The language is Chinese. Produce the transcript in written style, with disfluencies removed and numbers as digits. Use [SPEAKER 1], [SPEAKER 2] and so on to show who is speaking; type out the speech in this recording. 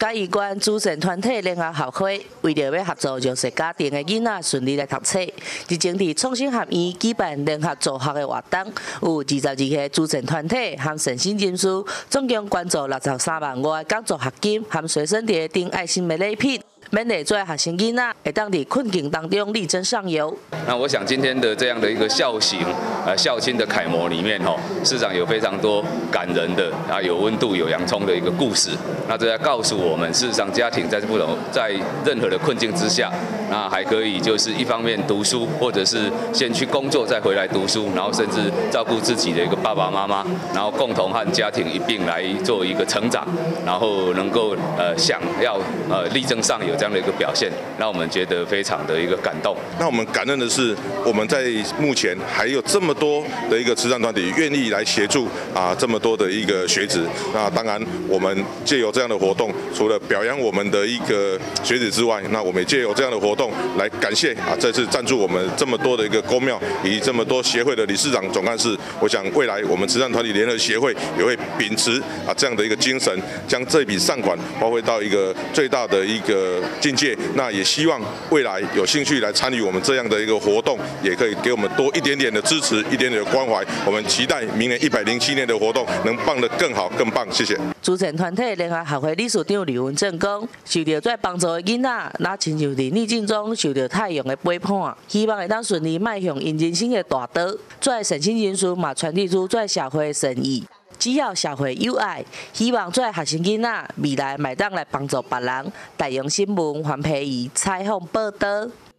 [SPEAKER 1] 嘉义县主政团体联合学会为着要合作弱势家庭的囡仔顺利来读册，日前伫创新学院举办联合助学的活动，有22个主政团体和善心人士，总共捐助63万外的讲座学金和随身碟等爱心的礼品。 免得做学生囡仔会当伫困境当中力争上游。
[SPEAKER 2] 那我想今天的这样的一个孝行，孝亲的楷模里面，市长有非常多感人的有温度、有洋葱的一个故事。那这在告诉我们，事实上家庭在任何的困境之下，那还可以就是一方面读书，或者是先去工作再回来读书，然后甚至照顾自己的一个爸爸妈妈，然后共同和家庭一并来做一个成长，然后能够想要力争上游。 这样的一个表现，让我们觉得非常的一个感动。
[SPEAKER 3] 那我们感恩的是，我们在目前还有这么多的一个慈善团体愿意来协助这么多的一个学子。那当然，我们借由这样的活动，除了表扬我们的一个学子之外，那我们也借由这样的活动来感谢这次赞助我们这么多的一个公庙以及这么多协会的理事长、总干事。我想未来我们慈善团体联合协会也会秉持这样的一个精神，将这笔善款发挥到一个最大的一个 境界，那也希望未来有兴趣来参与我们这样的一个活动，也可以给我们多一点点的支持，一点点的关怀。我们期待明年107年的活动能办得更好、更棒。谢谢。
[SPEAKER 1] 主政团体联合学会理事长李文正讲，受到在帮助的囡仔，那亲像伫逆境中受到太阳的陪伴，希望会当顺利迈向因人生的大道。做善心人士嘛，传递出做社会的善意。 只要社会有爱，希望做学生囡仔未来卖当来帮助别人。大洋新闻黄培仪采访报道。